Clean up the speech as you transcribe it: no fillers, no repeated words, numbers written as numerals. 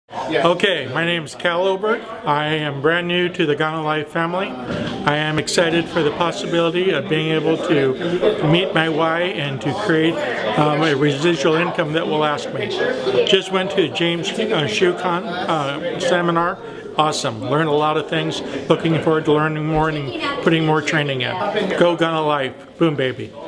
Okay, my name is Cal Oberg. I am brand new to the GanoLife family. I am excited for the possibility of being able to meet my why and to create a residual income that will last me. Just went to James Shukan seminar. Awesome. Learned a lot of things. Looking forward to learning more and putting more training in. Go GanoLife. Boom, baby.